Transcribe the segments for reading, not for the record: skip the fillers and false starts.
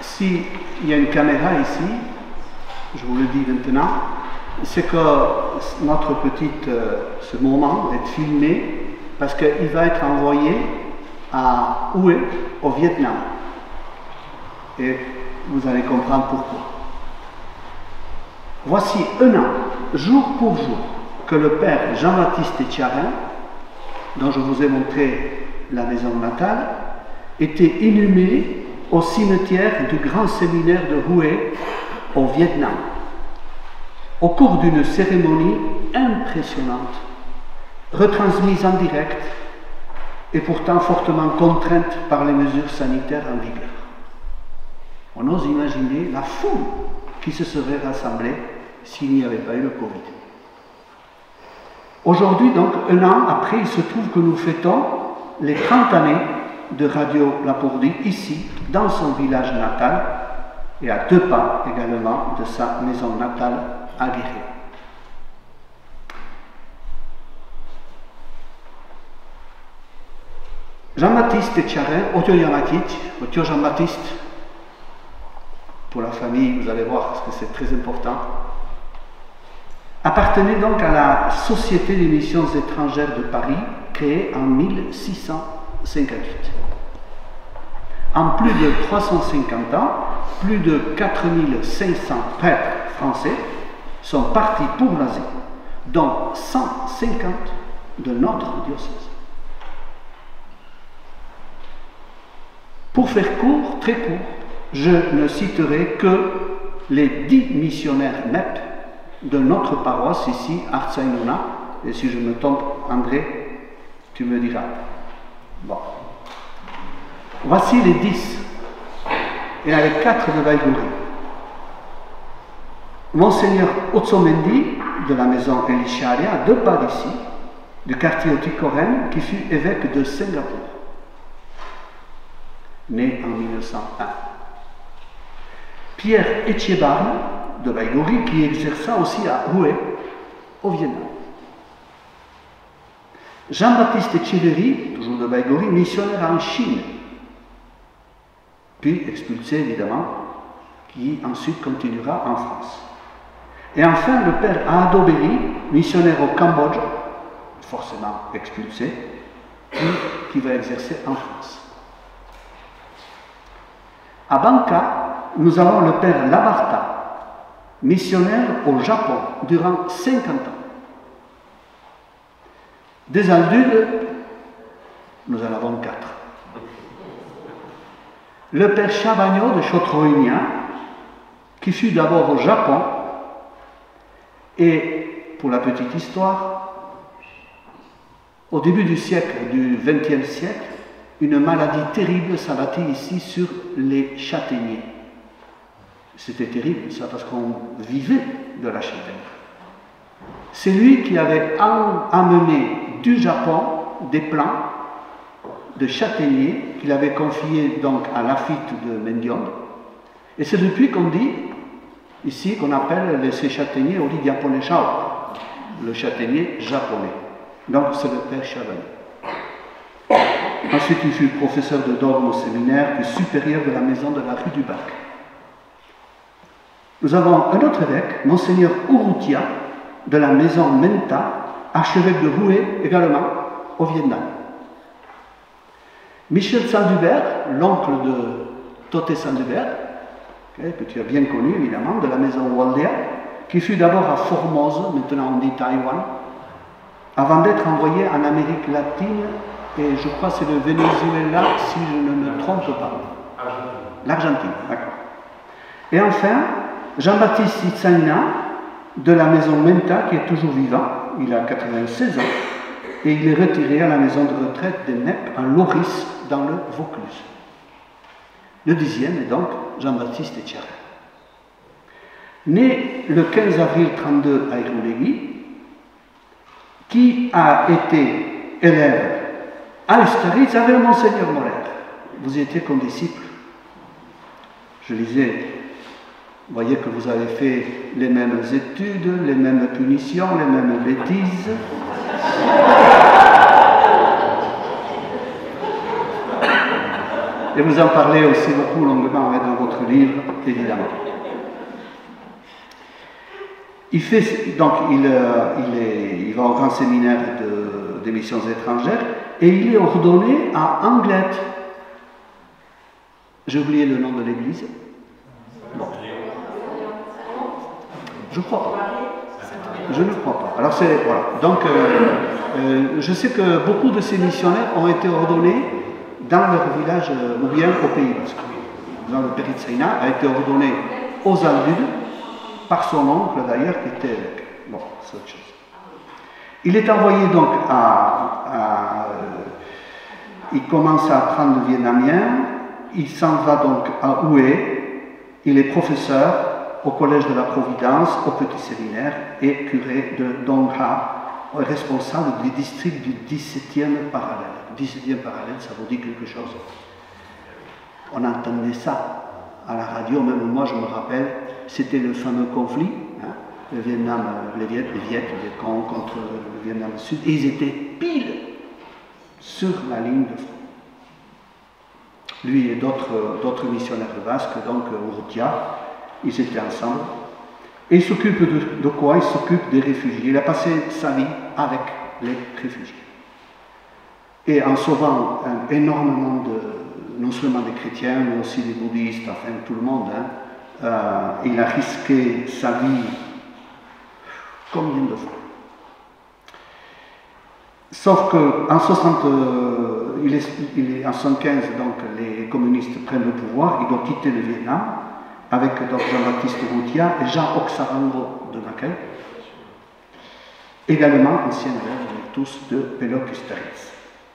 s'il y a une caméra ici, je vous le dis maintenant, c'est que notre ce moment est filmé parce qu'il va être envoyé à Hue, au Vietnam. Et vous allez comprendre pourquoi. Voici un an, jour pour jour, que le père Jean-Baptiste Etcharin, dont je vous ai montré la maison natale, était inhumé au cimetière du grand séminaire de Hue, au Vietnam, au cours d'une cérémonie impressionnante, retransmise en direct et pourtant fortement contrainte par les mesures sanitaires en vigueur. On ose imaginer la foule qui se serait rassemblée s'il n'y avait pas eu le Covid. Aujourd'hui, donc, un an après, il se trouve que nous fêtons les 30 années de Radio Lapourdie, ici, dans son village natal, et à 2 pas également de sa maison natale à Guéret. Jean-Baptiste Etcharin, Otio Jean-Baptiste, pour la famille, vous allez voir, parce que c'est très important, appartenait donc à la Société des missions étrangères de Paris, créée en 1658. En plus de 350 ans, plus de 4500 prêtres français sont partis pour l'Asie, dont 150 de notre diocèse. Pour faire court, très court, je ne citerai que les 10 missionnaires NEP de notre paroisse ici, Artsainona, et si je me trompe, André, tu me diras. Bon. Voici les 10. Il y en avait 4 de Baïgouri. Monseigneur Otsomendi, de la maison Elisharia, à 2 pas d'ici, du quartier Otikoren, qui fut évêque de Singapour, né en 1901. Pierre Etchebarne, de Baïgouri, qui exerça aussi à Hue, au Vietnam. Jean-Baptiste Etcheverry, toujours de Baïgouri, missionnaire en Chine, puis expulsé évidemment, qui ensuite continuera en France. Et enfin le père Aado Berry, missionnaire au Cambodge, forcément expulsé, puis qui va exercer en France. À Banka, nous avons le père Labarta, missionnaire au Japon durant 50 ans. Des Aldudes, nous en avons 4. Le père Chabagno de Chotroïnia, qui fut d'abord au Japon, et pour la petite histoire, au début du siècle, du XXe siècle, une maladie terrible s'abattit ici sur les châtaigniers. C'était terrible, ça, parce qu'on vivait de la châtaigne. C'est lui qui avait amené du Japon des plants de châtaigniers qu'il avait confiés donc à Lafitte de Mendione. Et c'est depuis qu'on dit, ici, qu'on appelle ces châtaigniers Ori Diapone Shao, le châtaignier japonais. Donc c'est le père Chavagné. Ensuite, il fut professeur de dogme au séminaire, puis supérieur de la maison de la rue du Bac. Nous avons un autre évêque, Monseigneur Urrutia, de la maison Menta, archevêque de Hue, également au Vietnam. Michel Sandubert, l'oncle de Toté Sandubert, que tu as bien connu évidemment, de la maison Waldea, qui fut d'abord à Formose, maintenant on dit Taïwan, avant d'être envoyé en Amérique latine, et je crois que c'est le Venezuela, si je ne me trompe pas. L'Argentine, d'accord. Et enfin, Jean-Baptiste Itzaina, de la maison Menta, qui est toujours vivant, il a 96 ans, et il est retiré à la maison de retraite de Nep, en Loris, dans le Vaucluse. Le 10e est donc Jean-Baptiste Etcharin. Né le 15 avril 1932 à Irouléguy, qui a été élève à Ustaritz avec Monseigneur Moller. Vous étiez condisciple. Je lisais, vous voyez que vous avez fait les mêmes études, les mêmes punitions, les mêmes bêtises. Et vous en parlez aussi beaucoup longuement dans votre livre, évidemment. Il va au grand séminaire des missions étrangères et il est ordonné à Anglette. J'ai oublié le nom de l'église. Bon. Je ne crois pas. Je ne crois pas. Alors c'est voilà. Donc je sais que beaucoup de ces missionnaires ont été ordonnés dans leur village ou bien au Pays Basque. Dans le Peritsaina a été ordonné aux Aldudes par son oncle d'ailleurs qui était évêque. Bon, c'est autre chose. Il est envoyé donc il commence à apprendre le vietnamien, il s'en va donc à Hue, il est professeur au Collège de la Providence, au Petit Séminaire et curé de Dong Ha, responsable du district du 17e parallèle. 17e parallèle, ça vous dit quelque chose? On entendait ça à la radio, même moi je me rappelle, c'était le fameux conflit, hein, le Vietnam, les Vietcong contre le Vietnam du Sud, et ils étaient pile sur la ligne de front. Lui et d'autres missionnaires basques, donc Urrutia, ils étaient ensemble. Et il s'occupe de quoi? Il s'occupe des réfugiés. Il a passé sa vie avec les réfugiés. Et en sauvant énormément non seulement des chrétiens, mais aussi des bouddhistes, enfin tout le monde, hein, il a risqué sa vie combien de fois? Sauf qu'en 1975, donc les communistes prennent le pouvoir, il doit quitter le Vietnam avec Dr Jean-Baptiste Urrutia et Jean Oxarango de Mackay, également ancien élève tous de Pélo Custeris.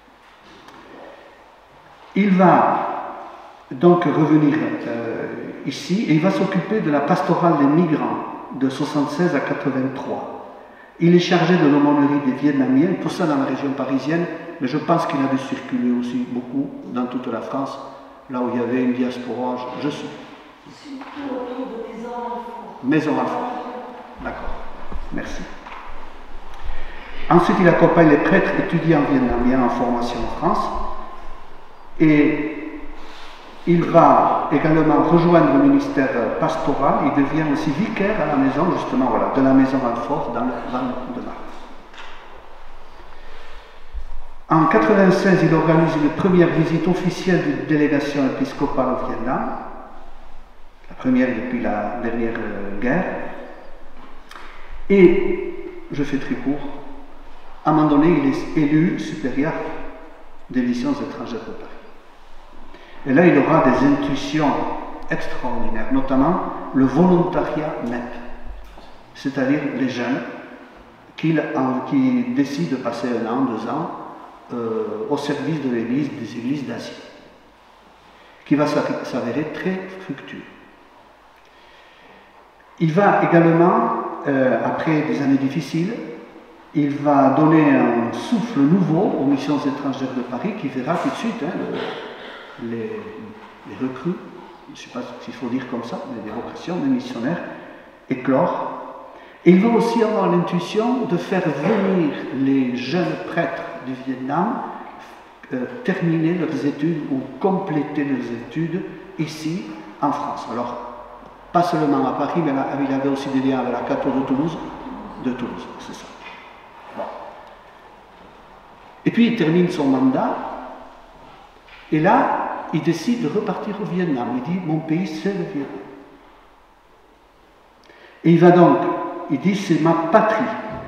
Il va donc revenir ici et il va s'occuper de la pastorale des migrants de 1976 à 1983. Il est chargé de l'aumônerie des Vietnamiens, tout ça dans la région parisienne, mais je pense qu'il a dû circuler aussi beaucoup dans toute la France, là où il y avait une diaspora, je suis. Surtout autour de Maison-Alfort. Maison-Alfort, d'accord, merci. Ensuite, il accompagne les prêtres étudiants vietnamiens en formation en France, et il va également rejoindre le ministère pastoral, il devient aussi vicaire à la maison, justement, voilà, de la maison Alfort dans le Val-de-Marne. En 1996, il organise une première visite officielle d'une délégation épiscopale au Vietnam, la première depuis la dernière guerre, et, je fais très court, à un moment donné, il est élu supérieur des missions étrangères de Paris. Et là, il aura des intuitions extraordinaires, notamment le volontariat net, c'est-à-dire les jeunes qui décident de passer 1 an, 2 ans au service de l'Église, des églises d'Asie, qui va s'avérer très fructueux. Il va également, après des années difficiles, il va donner un souffle nouveau aux missions étrangères de Paris qui verra tout de suite les recrues, je ne sais pas s'il faut dire comme ça, mais des vocations, des missionnaires, éclore. Et il va aussi avoir l'intuition de faire venir les jeunes prêtres du Vietnam terminer leurs études ou compléter leurs études ici en France. Alors, pas seulement à Paris, mais il avait aussi des liens avec la cathédrale de Toulouse. De Toulouse, c'est ça. Bon. Et puis il termine son mandat, et là, il décide de repartir au Vietnam. Il dit, mon pays, c'est le Vietnam. Et il va donc, il dit, c'est ma patrie.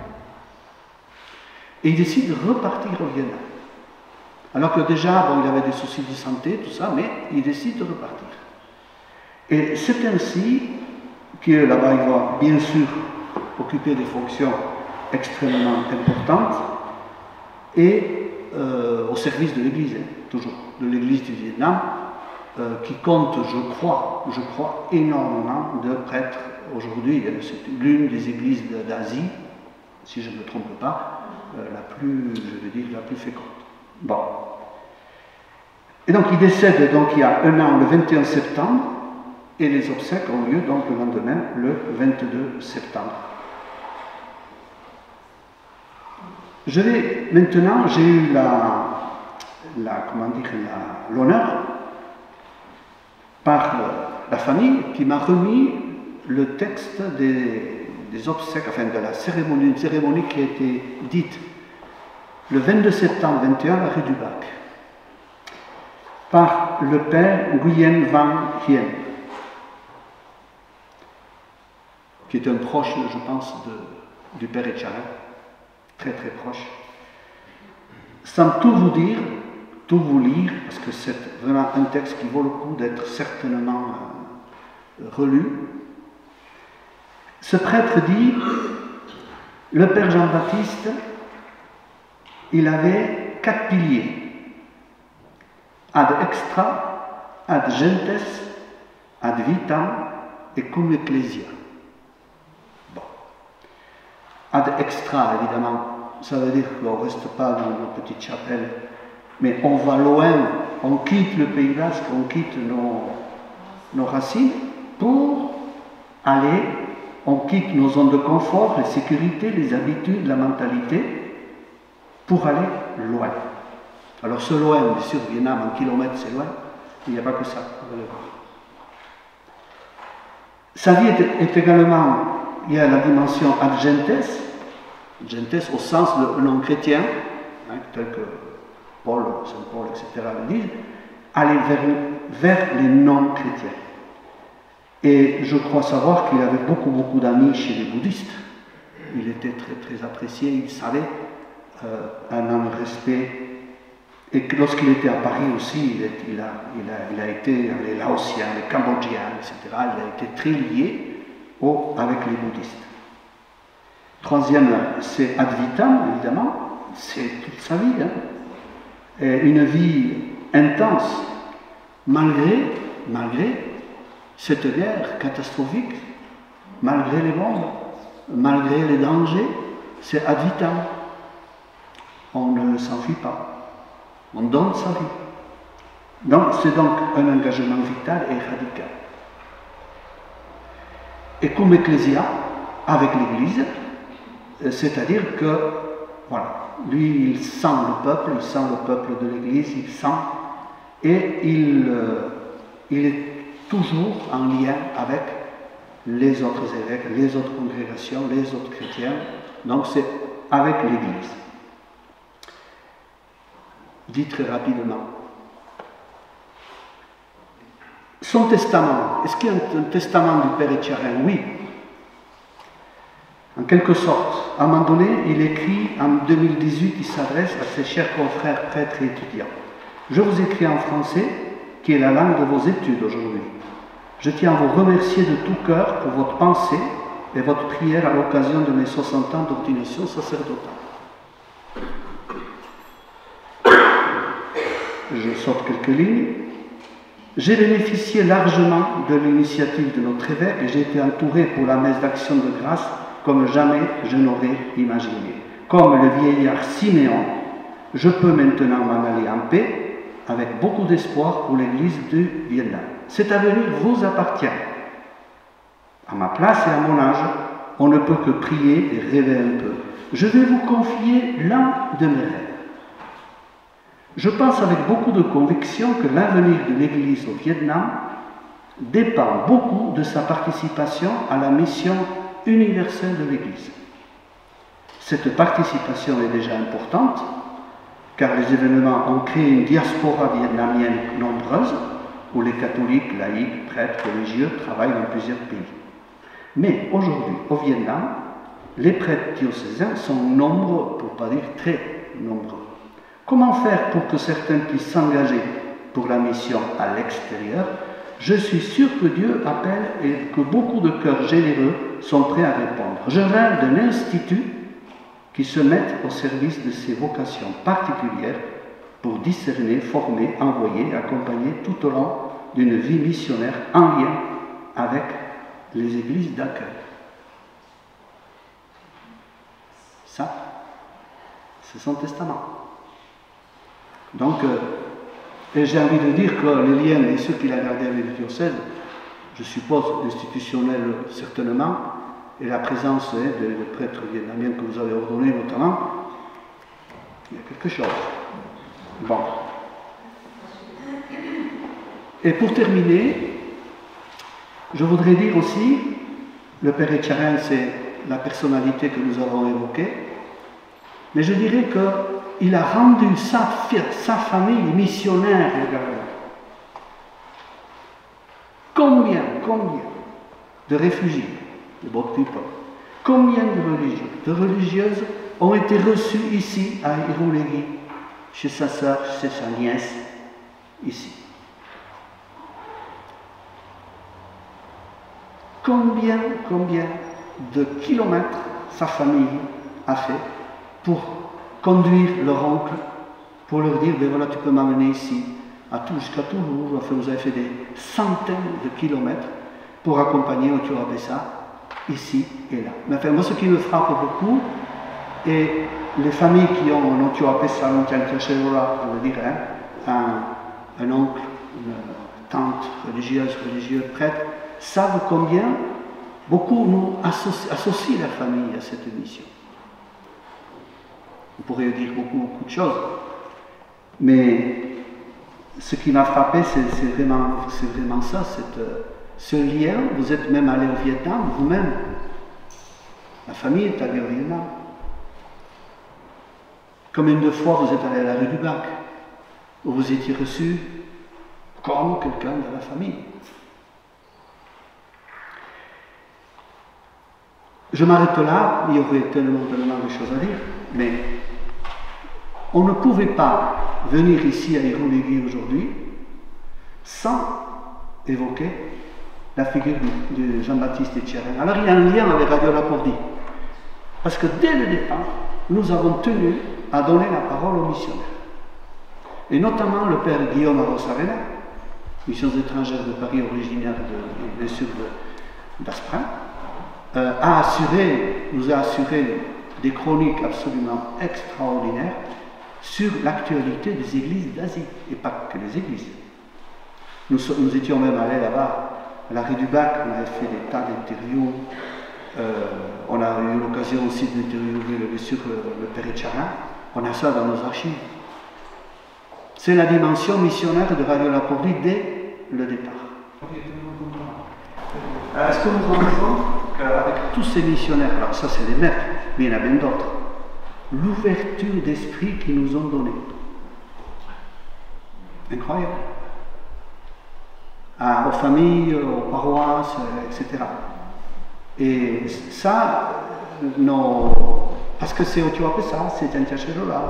Et il décide de repartir au Vietnam. Alors que déjà, bon, il avait des soucis de santé, tout ça, mais il décide de repartir. Et c'est ainsi que là-bas, il va bien sûr occuper des fonctions extrêmement importantes et au service de l'Église, toujours, de l'Église du Vietnam, qui compte, je crois, énormément de prêtres aujourd'hui. C'est l'une des églises d'Asie, si je ne me trompe pas, la plus féconde. Bon. Et donc il décède donc il y a 1 an, le 21 septembre, et les obsèques ont lieu donc le lendemain, le 22 septembre. Maintenant, j'ai eu l'honneur par la famille qui m'a remis le texte des obsèques, enfin de la cérémonie, une cérémonie qui a été dite le 22 septembre 21 à rue du Bac, par le père Nguyen Van Hien, qui est un proche, je pense, du père Etcharin, très très proche. Sans tout vous dire, tout vous lire, parce que c'est vraiment un texte qui vaut le coup d'être certainement relu. Ce prêtre dit, le père Jean-Baptiste, il avait 4 piliers. Ad extra, ad gentes, ad vitam et cum ecclesia. Bon. Ad extra, évidemment, ça veut dire qu'on ne reste pas dans nos petites chapelles, mais on va loin, on quitte le Pays Basque, on quitte nos racines pour aller, on quitte nos zones de confort, la sécurité, les habitudes, la mentalité, pour aller loin. Alors ce loin, bien sûr, Vietnam en kilomètres c'est loin, il n'y a pas que ça, vous allez voir. Sa vie est également, il y a la dimension ad gentes, gentes au sens de non-chrétien, hein, tel que Paul, Saint Paul, etc. le disent, aller vers les non-chrétiens. Et je crois savoir qu'il avait beaucoup d'amis chez les bouddhistes. Il était très très apprécié, il savait un respect. Et lorsqu'il était à Paris aussi, il a été les Laotiens, les Cambodgiens, etc. Il a été très lié avec les bouddhistes. Troisième, c'est ad vitam, évidemment, c'est toute sa vie. Hein. Et une vie intense, malgré cette guerre catastrophique, malgré les bombes, malgré les dangers, c'est ad vitam. On ne s'enfuit pas. On donne sa vie. Donc, c'est donc un engagement vital et radical. Et comme ecclésia, avec l'Église, c'est-à-dire que, voilà, lui, il sent le peuple de l'Église, il sent, et il est toujours en lien avec les autres évêques, les autres congrégations, les autres chrétiens, donc c'est avec l'Église. Dit très rapidement. Son testament, est-ce qu'il y a un testament du Père Etcharin? Oui. En quelque sorte, à un moment donné, il écrit, en 2018, il s'adresse à ses chers confrères prêtres et étudiants. Je vous écris en français, qui est la langue de vos études aujourd'hui. Je tiens à vous remercier de tout cœur pour votre pensée et votre prière à l'occasion de mes 60 ans d'ordination sacerdotale. Je sors quelques lignes. J'ai bénéficié largement de l'initiative de notre évêque et j'ai été entouré pour la messe d'action de grâce comme jamais je n'aurais imaginé. Comme le vieillard Siméon, je peux maintenant m'en aller en paix avec beaucoup d'espoir pour l'Église du Vietnam. Cet avenir vous appartient. À ma place et à mon âge, on ne peut que prier et rêver un peu. Je vais vous confier l'un de mes rêves. Je pense avec beaucoup de conviction que l'avenir de l'Église au Vietnam dépend beaucoup de sa participation à la mission universelle de l'Église. Cette participation est déjà importante, car les événements ont créé une diaspora vietnamienne nombreuse, où les catholiques, laïcs, prêtres, religieux travaillent dans plusieurs pays. Mais aujourd'hui, au Vietnam, les prêtres diocésains sont nombreux, pour ne pas dire très nombreux. Comment faire pour que certains puissent s'engager pour la mission à l'extérieur? Je suis sûr que Dieu appelle et que beaucoup de cœurs généreux sont prêts à répondre. Je rêve d'un institut qui se mette au service de ces vocations particulières pour discerner, former, envoyer, accompagner tout au long d'une vie missionnaire en lien avec les églises d'accueil. Ça, c'est son testament. Donc, et j'ai envie de dire que les liens, et ceux qu'il a gardés avec le diocèse, je suppose institutionnels certainement, et la présence des prêtres vietnamiens que vous avez ordonnés notamment, il y a quelque chose. Bon. Et pour terminer, Je voudrais dire aussi, le Père Etcharin, c'est la personnalité que nous avons évoquée, mais je dirais qu'il a rendu sa famille missionnaire également. Combien de réfugiés, de boat people, combien de religieux, de religieuses ont été reçus ici à Irouléguy, chez sa sœur, chez sa nièce, ici. Combien de kilomètres sa famille a fait pour conduire leur oncle, pour leur dire, ben voilà, tu peux m'amener ici, jusqu'à Toulouse, enfin, vous avez fait des centaines de kilomètres pour accompagner Ochoa Bessa, ici et là. Mais enfin, moi, ce qui me frappe beaucoup, et les familles qui ont un Ochoa Bessa, un Tiantiacherola, on va dire, un oncle, une tante religieuse, religieux, prêtre, savent combien beaucoup nous associent la famille à cette mission. On pourrait dire beaucoup de choses, mais ce qui m'a frappé, c'est vraiment ça, ce lien. Vous êtes même allé au Vietnam, vous-même. La famille est allée au Vietnam. Combien de fois vous êtes allé à la rue du Bac, où vous étiez reçu comme quelqu'un de la famille. Je m'arrête là, il y aurait tellement de choses à dire, mais on ne pouvait pas venir ici à Irouléguy aujourd'hui sans évoquer la figure de Jean-Baptiste Etcharin. Alors il y a un lien avec Radio Lapordi, parce que dès le départ, nous avons tenu à donner la parole aux missionnaires. Et notamment le père Guillaume Arosarena, Missions étrangères de Paris, originaire bien sûr d'Asprin, nous a assuré des chroniques absolument extraordinaires sur l'actualité des églises d'Asie, et pas que les églises. Nous étions même allés là-bas, à la rue du Bac, on avait fait des tas d'interviews, on a eu l'occasion aussi d'interviewer bien sûr le Père Etcharin, on a ça dans nos archives. C'est la dimension missionnaire de Radio Lapordi dès le départ. Est-ce que vous vous rendez compte qu'avec tous ces missionnaires, alors ça c'est les maîtres, mais il y en a bien d'autres, l'ouverture d'esprit qu'ils nous ont donnée. Incroyable. Aux familles, aux paroisses, etc. Et ça, parce que c'est Ochoa Bessa, c'est Tiantiacherola,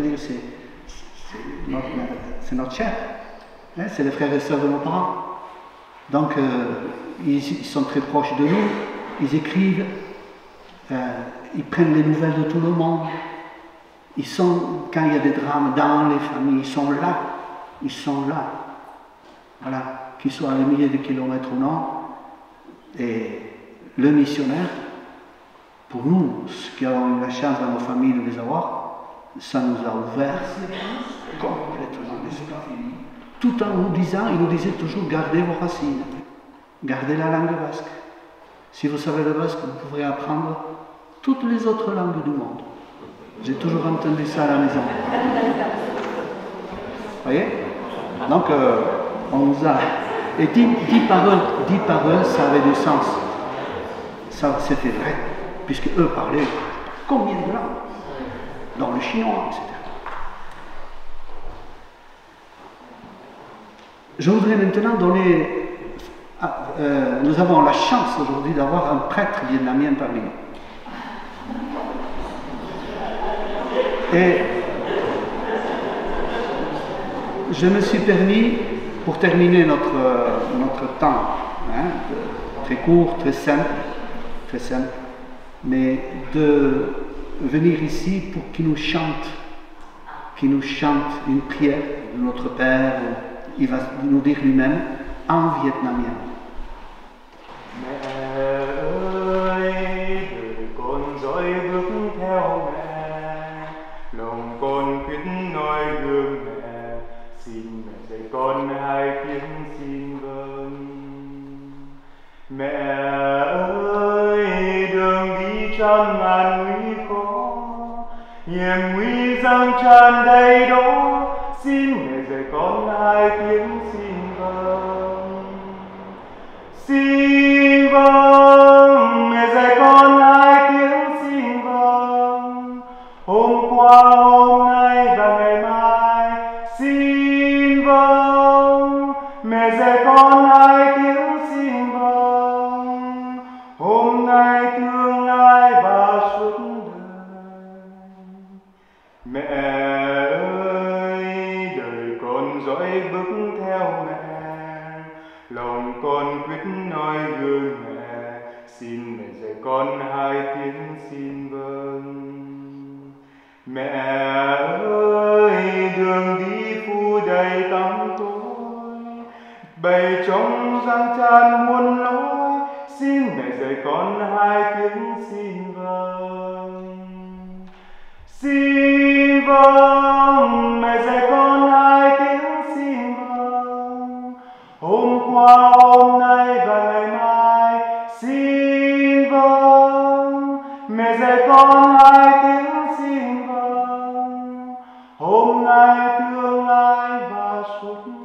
c'est notre chair, hein, c'est les frères et sœurs de nos parents. Donc ils sont très proches de nous, ils écrivent, ils prennent les nouvelles de tout le monde, quand il y a des drames dans les familles, ils sont là, voilà, qu'ils soient à des milliers de kilomètres ou non. Et le missionnaire, pour nous, ceux qui avons eu la chance dans nos familles de les avoir, ça nous a ouvert complètement l'esprit. Tout en nous disant, il nous disait toujours, gardez vos racines, gardez la langue basque. Si vous savez le basque, vous pourrez apprendre toutes les autres langues du monde. J'ai toujours entendu ça à la maison. Vous voyez? Donc, on nous a... Et dit par eux, ça avait du sens. Ça, c'était vrai, puisque eux parlaient combien de langues? Dans le chinois, etc. Je voudrais maintenant donner... nous avons la chance aujourd'hui d'avoir un prêtre vietnamien parmi nous. Et je me suis permis, pour terminer notre temps, hein, très court, très simple, mais de venir ici pour qu'il nous chante une prière de notre Père. Il va nous dire lui-même en vietnamien. Mẹ ơi, đường đi trong ngàn nguy khó, hiểm nguy giăng tràn đầy đó, xin mẹ dạy con hai tiếng xin vâng. Xin dạy con hai tiếng xin vâng, hôm nay tương lai và suốt đời. Mẹ ơi, đời con dõi bước theo mẹ, lòng con quyết noi gương mẹ, xin mẹ dạy con hai tiếng xin vâng. Mẹ ơi, đường đi phu đầy tăm tối, bầy trống giang tràn muôn lối, xin mẹ dạy con hai tiếng xin vâng. Xin vâng, mẹ dạy con hai tiếng xin vâng, hôm qua hôm nay và ngày mai. Xin vâng, mẹ dạy con hai tiếng xin vâng, hôm nay tương lai và suốt